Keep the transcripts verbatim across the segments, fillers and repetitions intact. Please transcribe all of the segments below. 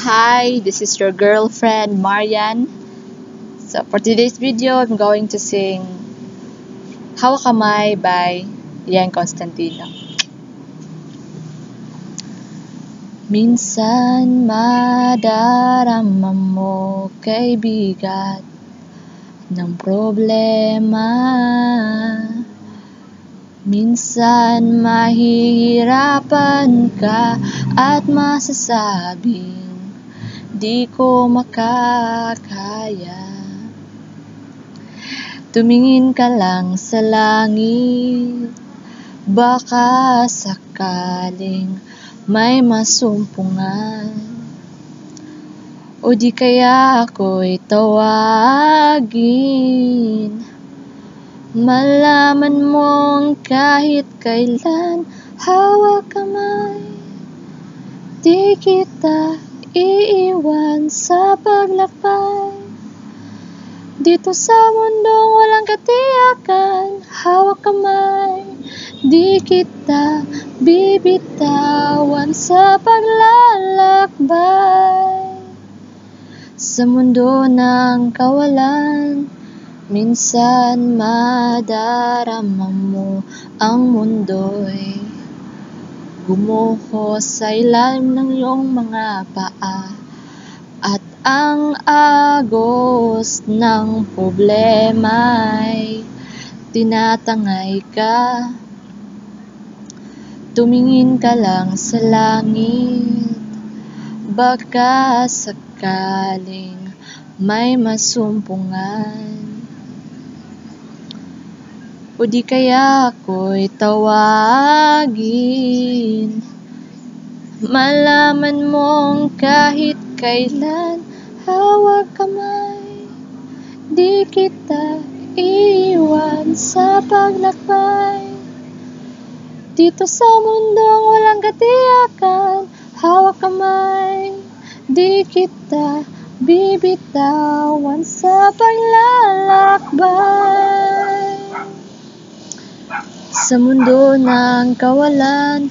Hi, this is your girlfriend Marian. So for today's video, I'm going to sing Hawak Kamay by Lian Constantino. Minsan madarama mo kay bigat ng problema. Minsan mahihirapan ka at masasabing di ko makakaya. Tumingin ka lang sa langit, baka sakaling may masumpungan. O di kaya ako'y tawagin, malaman mong kahit kailan hawak kamay, di kita iiwan sa paglakbay. Dito sa mundong walang katiyakan, hawak kamay, di kita bibitawan sa paglalakbay. Sa mundo ng kawalan, minsan madarama mo ang mundo'y gumuho sa ilalim ng iyong mga paa, at ang agos ng problema'y tinatangay ka. Tumingin ka lang sa langit, baka sakaling may masumpungan. O di kaya ako'y tawagin, malaman mong kahit kailan hawak kamay, di kita iiwan sa paglakbay. Dito sa mundong walang katiyakan, hawak kamay, di kita bibitawan sa paglalakbay. Sa mundo ng kawalan,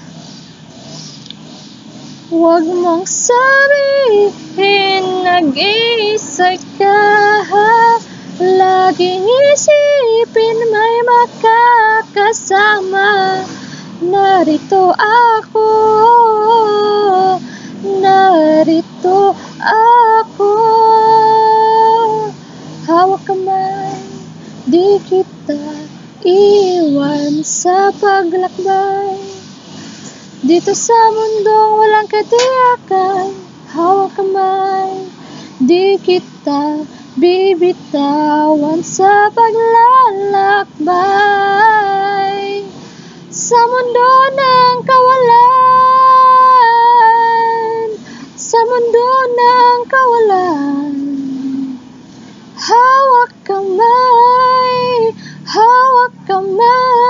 huwag mong sabihin nag-iisa ka. Laging isipin may makakasama. Narito ako, narito ako. Hawak kamay, di kita iwan sa paglakbay. Dito sa mundong walang katiyakan, hawak kamay, di kita bibitawan sa paglalakbay. Sa mundo ng kawalan, sa mundo ng kawalan, hawak kamay, hawak kamay.